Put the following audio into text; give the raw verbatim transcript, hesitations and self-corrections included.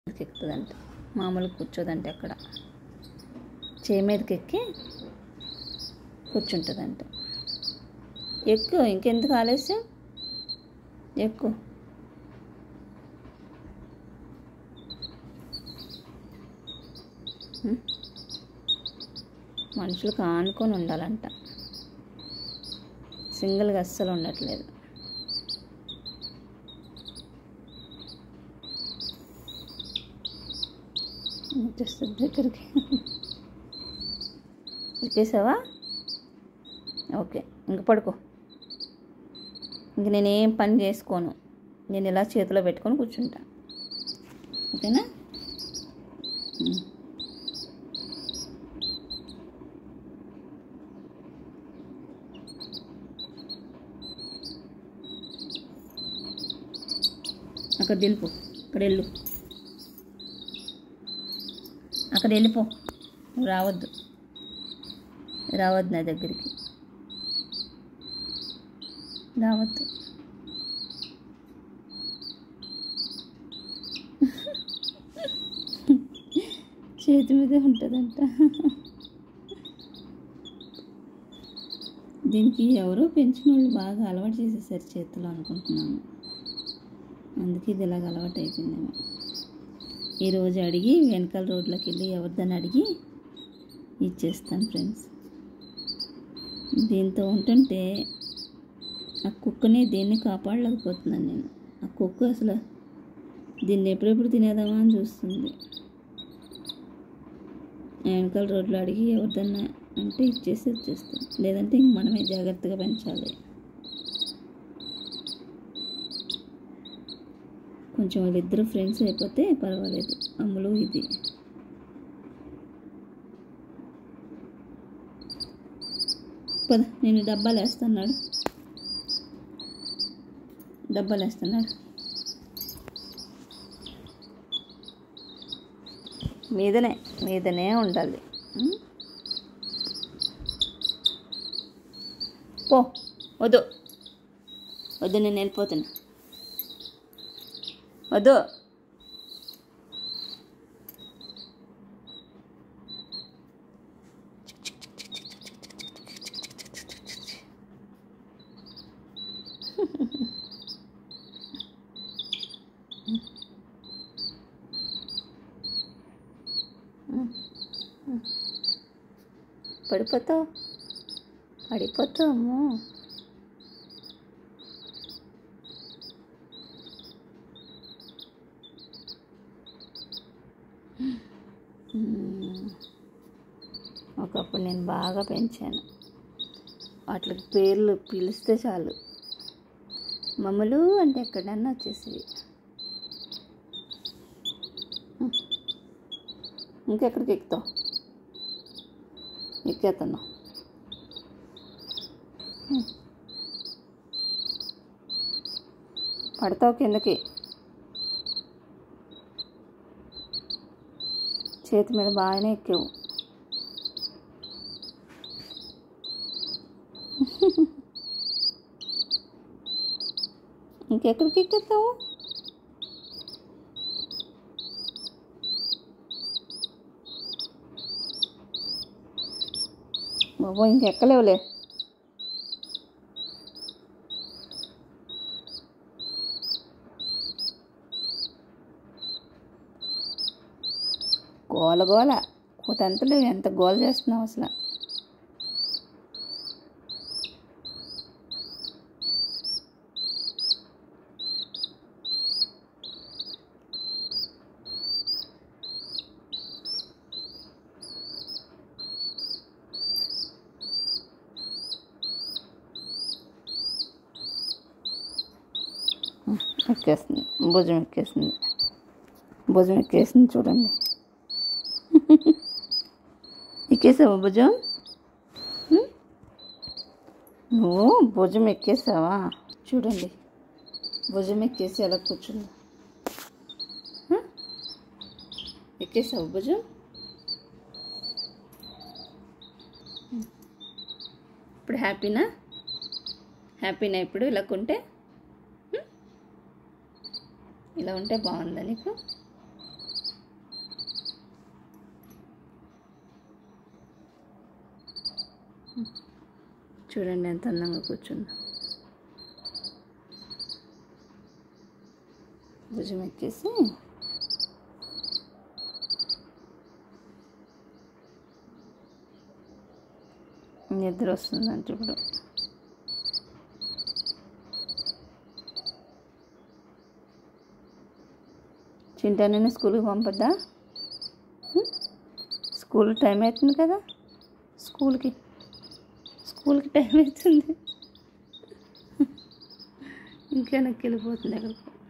ఎక్కుతుందంట, మామూలుగా కూర్చోదంటే అక్కడ చేయి మీదకి ఎక్కి కూర్చుంటుందంట. ఎక్కు, ఇంకెందుకు ఆలస్యం, ఎక్కు. మనుషులకు ఆనుకొని ఉండాలంట, సింగిల్గా అస్సలు ఉండట్లేదు. వచ్చేస్తుంది దగ్గరికి. ఎక్కేసావా? ఓకే, ఇంక పడుకో. ఇంక నేనేం పని చేసుకోను, నేను ఇలా చేతిలో పెట్టుకొని కూర్చుంటా. ఓకేనా? అక్కడ వెళ్ళిపో, అక్కడ వెళ్ళు, అక్కడ వెళ్ళిపో. రావద్దు, రావద్దు నా దగ్గరికి, రావద్దు. చేతి మీదే ఉంటుందంట. దీనికి ఎవరో పెంచిన వాళ్ళు బాగా అలవాటు చేసేసారు చేతిలో అనుకుంటున్నాను, అందుకే ఇది ఇలాగ అలవాటు అయిపోయిందేమో. ఈరోజు అడిగి వెనకాల రోడ్లోకి వెళ్ళి ఎవరిదని అడిగి ఇచ్చేస్తాను ఫ్రెండ్స్. దీంతో ఉంటుంటే ఆ కుక్కని దీన్ని కాపాడలేకపోతున్నాను నేను. ఆ కుక్క అసలు దీన్ని ఎప్పుడెప్పుడు తినేదామా అని చూస్తుంది. వెనకాల రోడ్లో అడిగి ఎవరిదన్నా అంటే ఇచ్చేసి వచ్చేస్తాం, లేదంటే ఇంక మనమే జాగ్రత్తగా పెంచాలి. కొంచెం వాళ్ళిద్దరు ఫ్రెండ్స్ అయిపోతే పర్వాలేదు. అమ్ములు ఇది పద, నేను డబ్బాలు వేస్తున్నాడు, డబ్బాలు వేస్తున్నాడు. మీదనే మీదనే ఉండాలి. పో, వద్దు వద్దు, నేను వెళ్ళిపోతున్నా, వద్దు. పడిపోతావు, పడిపోతాము. ఒకప్పుడు నేను బాగా పెంచాను, వాటికి పేర్లు పిలిస్తే చాలు మమ్మలు అంటే ఎక్కడన్నా వచ్చేసేవి. ఇంకెక్కడికి ఎక్కుతావు, ఎక్కేస్తున్నావు. పడతావు కిందకి, చేతి మీద బాగానే ఎక్కావు. ఇంకెక్కడికి ఎక్కేస్తావు? బాబో, ఇంకెక్కలేవులే. గోల గోల కూతంతలేవు, ఎంత గోల చేస్తున్నావు అసలు. ఎక్కేస్తుంది, భుజం ఎక్కేసింది, భుజం ఎక్కేసింది చూడండి. ఎక్కేసావా భుజం? నువ్వు భుజం ఎక్కేసావా? చూడండి, భుజం ఎక్కేసి ఎలా కూర్చుంది. ఎక్కేసావు భుజం? ఇప్పుడు హ్యాపీనా? హ్యాపీనా ఇప్పుడు ఇలా కొంటే? ఇలా ఉంటే బాగుందా నీకు? చూడండి ఎంత అందంగా కూర్చుందో. భుజం ఎక్కేసి నిద్ర వస్తుందంట ఇప్పుడు. చింటానని స్కూల్కి పంపద్దా? స్కూల్ టైం అవుతుంది కదా, స్కూల్కి స్కూల్కి టైం అవుతుంది. ఇంకా వెనక్కి వెళ్ళిపోతుంది ఎక్కడికో.